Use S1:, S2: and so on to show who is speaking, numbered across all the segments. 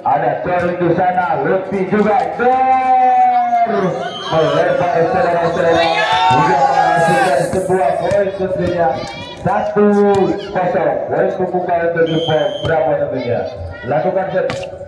S1: ada Tori di sana, Lutfi juga melebar saudara-saudara hingga menghasilkan sebuah poin tentunya 1-0. Poin pembuka untuk Nippon berapa tentunya. Lakukan set.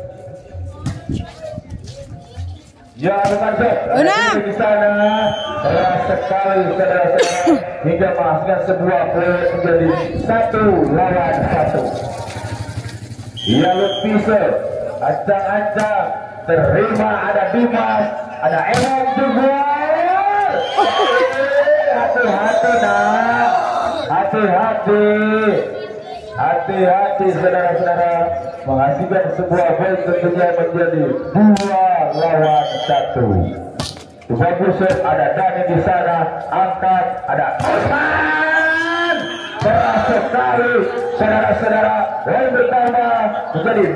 S1: Ya, lakukan set. Di sana keras sekali saudara-saudara hingga menghasilkan sebuah poin menjadi 1-1. Ya, Lutfi ancang-ancang terima, ada Dimas, ada Emon juga. Hati-hati nak, hati-hati saudara-saudara, menghasilkan sebuah poin tentunya menjadi 2-1. Bagus, ada Dani di sana, angkat, ada Osman. Keras sekali saudara-saudara, poin bertambah menjadi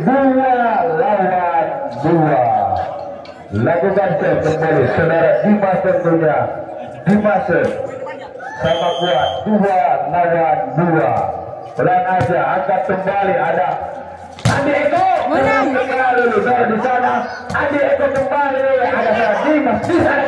S1: 2-2. Lakukan set kembali saudara Dimas tentunya. Dimas sama kuat 2-2. Pelan aja, angkat kembali, ada Andi Eko kembali di sana. Andi Eko kembali, ada Dimas di sana.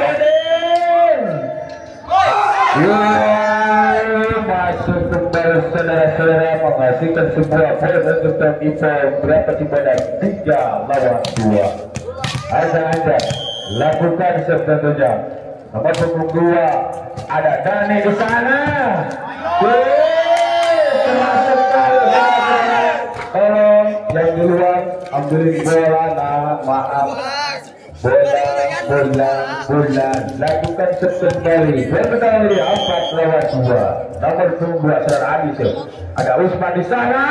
S1: Masuk kembali saudara-saudara, menghasilkan sebuah poin untuk tim Ipoh. Berapa Cibadak 3-2. Anda lakukan tentunya. Nomor punggung 2 ada Dani di sana. Tolong yang di luar ambil bola. Nah, maaf. Bola. Lakukan kembali. Berkali 4-2. Nomor punggung 2 saudara Adi. Ada Usman di sana.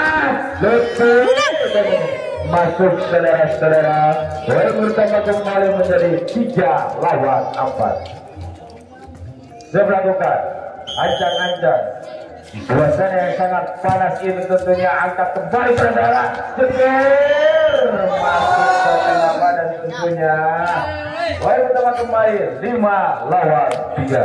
S1: Masuk saudara-saudara, poin bertambah kembali menjadi 3-4. Saya melakukan ancang-ancang suasana yang sangat panas ini tentunya, angkat kembali saudara, masuk ke tengah badan tentunya. Poin bertambah kembali 5-3.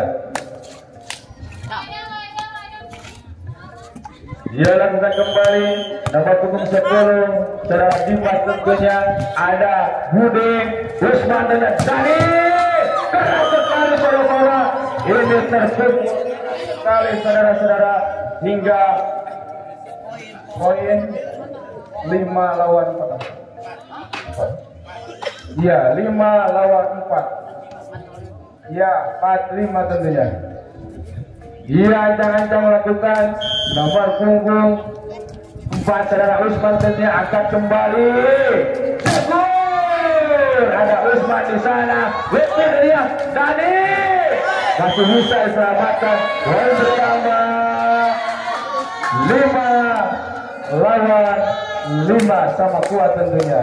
S1: Dia lakukan kembali nomor punggung 10 saudara Dimas tentunya, ada Buding, Usman dan Dani. Keras sekali bola ini tersebut sekali saudara-saudara hingga poin 5-4. Ya, 5-4. Ya, 4-5 tentunya. Iya, ancang-ancang melakukan nomor punggung 4 saudara Usman tentunya, angkat kembali. Ada Usman di sana. Wetir dia, Dani masih bisa diselamatkan. Poin pertama 5-5 sama kuat tentunya.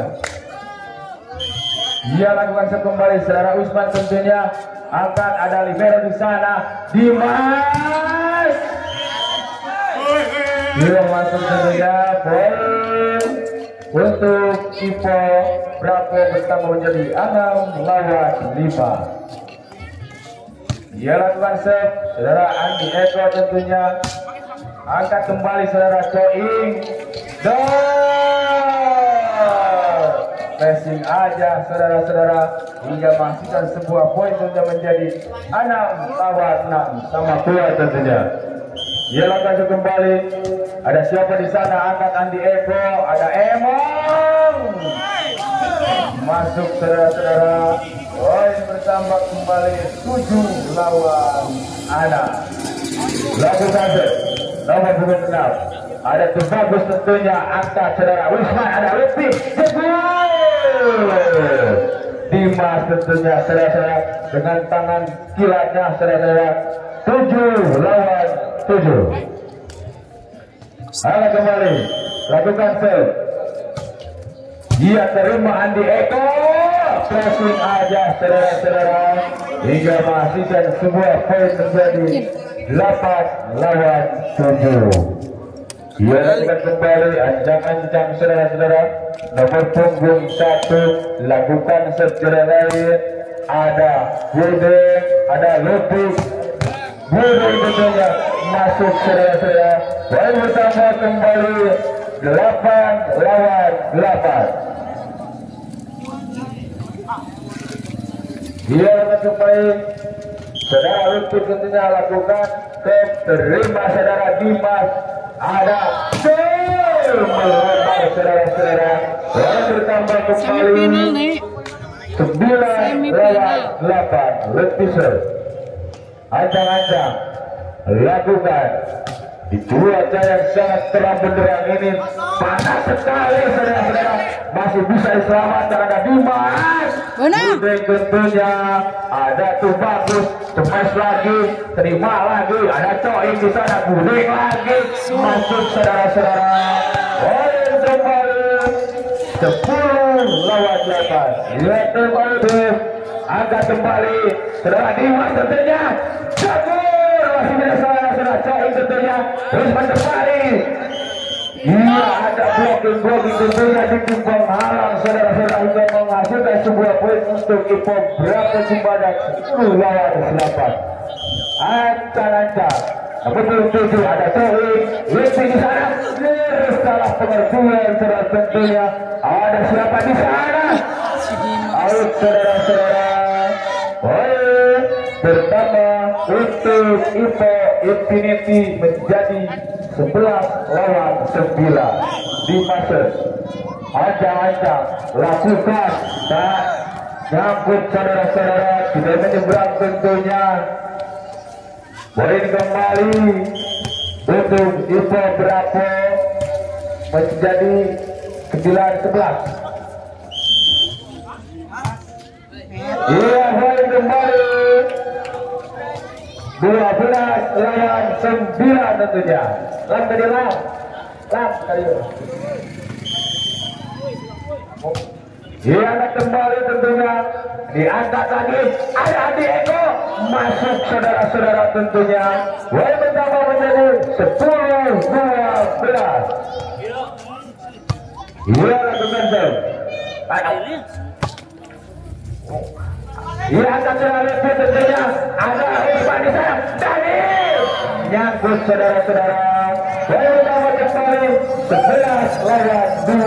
S1: Dia lakukan kembali saudara Usman tentunya, angkat, ada libero di sana. Dimas dia masuk tentunya. Poin untuk Ipoh berapa bertambah menjadi 6-5. Dia lakukan save saudara Andi Eko tentunya, angkat kembali saudara Coing. Passing aja saudara-saudara hingga menghasilkan sebuah poin tentunya menjadi 6-6 sama kuat tentunya. Dia lakukan kembali, ada siapa di sana, angkat Andi Eko, ada Emong. Masuk saudara-saudara, poin bertambah kembali 7-6. Lakukan nomor punggung 6 ada Tubagus tentunya, angkat saudara Usman, ada Lutfi. Dimas tentunya saudara-saudara dengan tangan kilatnya saudara-saudara. 7-7. Ada kembali, lakukan save. Dia terima Andi Eko, pressing aja saudara-saudara hingga menghasilkan sebuah poin menjadi 8-7. Dia lakukan kembali, ancang-ancang saudara-saudara. Nomor punggung 1 lakukan secara lain. Ada Bude, ada Lutfi. Bude tentunya masuk saudara-saudara. Poin bertambah kembali 8-8. Dia mencobai saudara Lutfi tentunya lakukan terima saudara Dimas ada melempar saudara-saudara dan bertambah kembali 9 lawan 8 Lutfi ancang-ancang lakukan di cuaca yang sangat terang benderang ini panas sekali saudara-saudara masih bisa diselamatkan ada Dimas tentunya ada tuh bagus cemas lagi terima lagi ada Coin di sana guling lagi masuk saudara-saudara kembali 10 lawan 8 lihat kembali angkat kembali saudara Dimas tentunya cabur masih bisa saudara Coin tentunya terus kembali. Iya ada blocking tentunya di tim penghalang saudara-saudara hingga menghasilkan sebuah poin untuk Ipo berapa Jumbadak 10 lawan 8 ancang-ancang betul 7 ada Coin Lutfi di sana salah pengertian saudara tentunya ada siapa di sana out saudara-saudara pertama untuk Ipo Infinity menjadi 11 lawan 9 di fase ancang-ancang lakukan dan nyambut saudara-saudara tidak menyeberang tentunya poin kembali untuk Ipo berapa menjadi 9-11 iya poin kembali 12 lawan 9 tentunya lam tadi lam kali dia kembali tentunya diangkat lagi ada Adi Eko masuk saudara-saudara tentunya poin bertambah menjadi 10-12 iya lakukan ia akan selalu tentunya ada Usman di sana Daniel nyangkut saudara-saudara poin utama kembali 11 lawan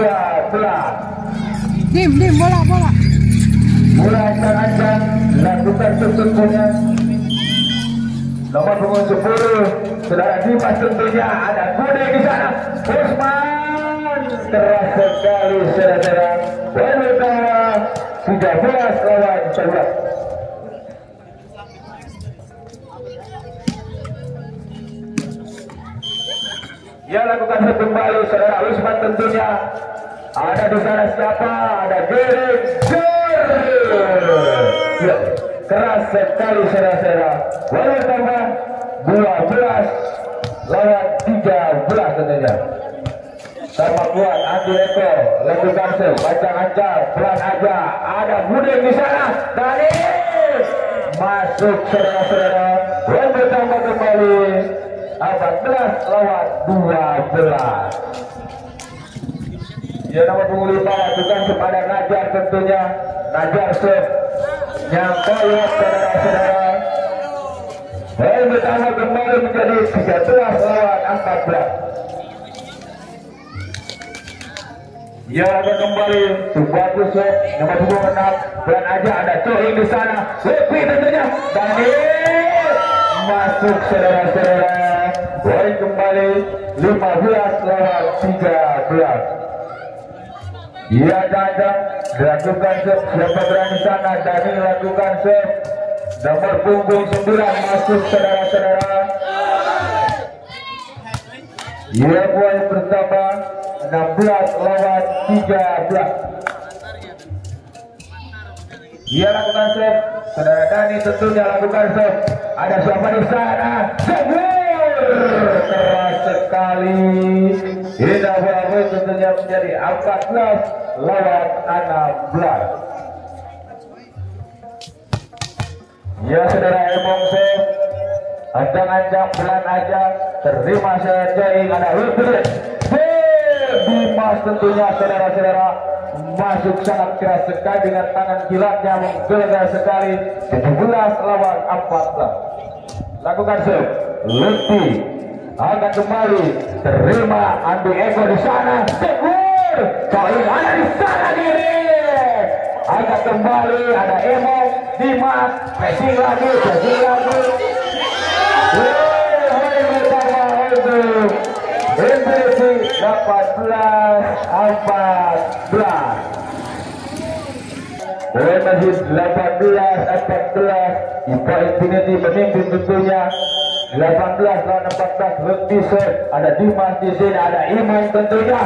S1: 12
S2: dim bola
S1: mulai ancang-ancang lakukan tentunya nomor punggung 10 saudara Dimas tentunya ada Kude di sana Usman keras sekali saudara-saudara poin utama 13 lawan 11 dia lakukan kembali saudara Usman tentunya ada di sana siapa ada Gering ya, keras sekali saudara-saudara poin tambah 12 lawan 13 tentunya sama kuat Andi Eko lakukan ancang-ancang pelan aja ada Budeng di sana Dani masuk saudara-saudara poin bertambah kembali 14 lawan 12 ya nomor punggung 5 lakukan kepada Najar tentunya Najar nyampe ya saudara-saudara poin bertambah kembali menjadi 13 lawan 14 ya kembali bagus nomor punggung 6 pelan aja ada Coin di sana Lutfi tentunya Daniel masuk saudara-saudara poin kembali 15 lawan 13 ia datang dilakukan siapa berani sana Dani lakukan nomor punggung 9 masuk saudara-saudara ia poin pertama 16 lawan 13 ia lakukan saudara Dani tentunya lakukan ada siapa di sana keras sekali indah banget tentunya menjadi 14 lawan 16 ya saudara Emong ancang-ancang pelan aja terima saja ada Lutfi Dimas tentunya saudara-saudara masuk sangat keras sekali dengan tangan kilatnya menggelegar sekali 17 lawan 14 lakukan Lutfi akan kembali terima Andi Eko di sana Coin ada di sana diri Angkat kembali, ada Emo, Dimas, pressing lagi. MPC 18-14. Masih 18-14. Ipa Infinity memimpin tentunya. 18 lawan 14 lebih set. Ada Dimas di sini, ada Iman tentunya.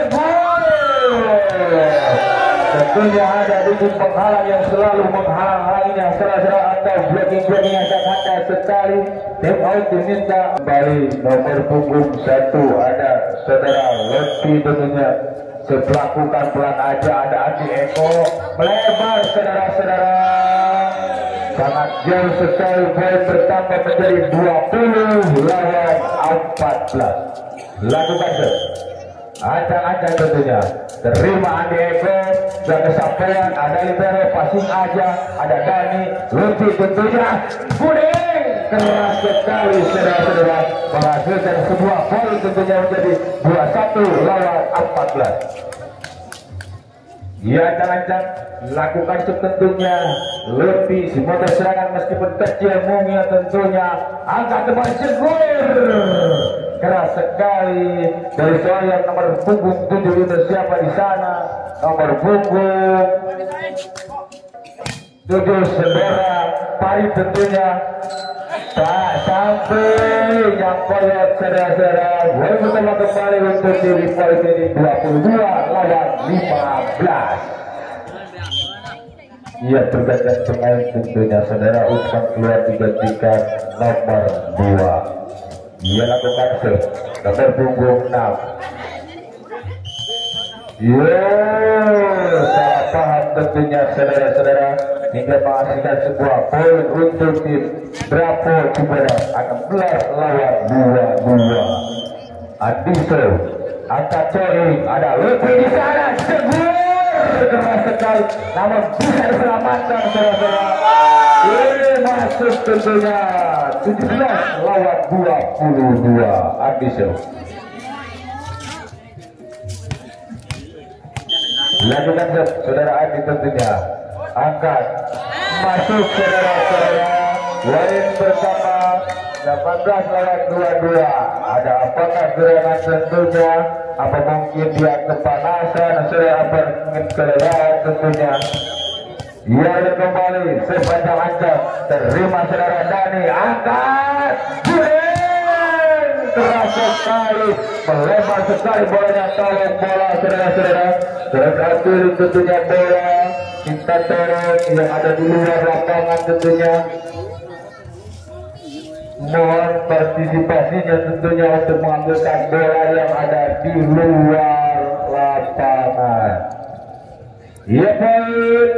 S1: Tentunya ada dinding penghalang yang selalu menghalang-halanginya, serah-serah atau blocking yang sangat sekali. Tim out diminta kembali nomor punggung 1 ada saudara Lutfi tentunya. Sepelakukan pelan aja ada Adi Eko melebar saudara-saudara. Sangat jauh sekali, poin bertambah menjadi 20 lawan 14. Lakukan acang-acang tentunya. Terima Adi Eko dan kesampaian, ada libero passing aja, ada Dani Lutfi tentunya. Kuning keras sekali saudara-saudara, menghasilkan sebuah poin tentunya menjadi 21 lawan 14. Ya, acang-acang lakukan tentunya. Lutfi si motor serangan meskipun kecil mungil tentunya. Angkat kembali segur. Keras sekali dari seorang nomor punggung 7 itu siapa di sana? Nomor punggung 7 saudara Pari tentunya. Tak sampai yang koyot saudara-saudara. Boleh pertama kembali untuk diri poin ini 22 lawan 15. Ia bergantian pemain tentunya saudara untuk keluar digantikan nomor 2. Ia lakukan set nomor punggung 6. Salah paham tentunya saudara-saudara hingga menghasilkan sebuah poin untuk tim Bravo Cibeda 16 lawan 22. Adiso angkat coring, ada Lutfi di sana, segur keras sekali, namun bisa diselamatkan saudara-saudara. Ini masuk tentunya 17 lawan 22. Adiso lakukan saudara Adi tentunya, angkat masuk saudara-saudara. Warin bersama 18 lawan 22. Ada apakah serangan tentunya? Apa mungkin dia kepanasan? Saudara apa mungkin kelelahan tentunya? Ia kembali sepanjang ancam. Terima saudara Dani, angkat keras sekali, melebar sekali bolanya. Tolong bola saudara-saudara. Satu tentunya bola kita dorong yang ada di luar lapangan tentunya. Mohon partisipasinya tentunya untuk mengambilkan bola yang ada di luar lapangan. Ia poin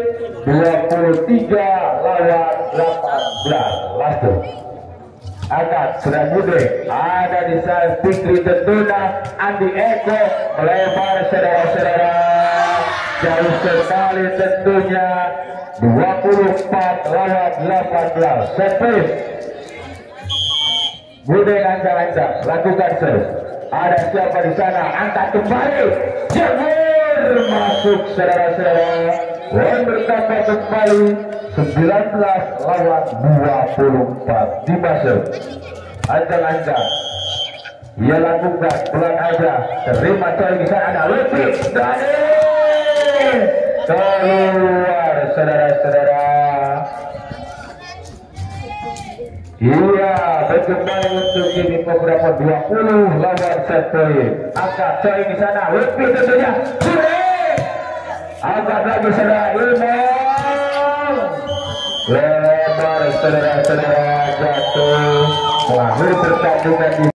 S1: 23 lawan 18. Langsung angkat sudah mudah ada di sana Fikri tentunya. Andi Eko melebar saudara-saudara, jauh sekali tentunya. 24 lawan 18. Servis Bude ancang-ancang lakukan serve. Ada siapa di sana? Angkat kembali, jemur masuk saudara-saudara. Dan bertambah kembali 19 lawan 24. Dimasuk ancang-ancang. Ia lakukan pelan aja. Terima coy di sana, ada Lutfi Dani keluar saudara-saudara. Iya, berkembali untuk ini beberapa 20 lawan 1. Angkat coy di sana, Lutfi tentunya. Angkat lagi saudara Ilmon. Lebar saudara-saudara jatuh. Mengakhiri pertandingan di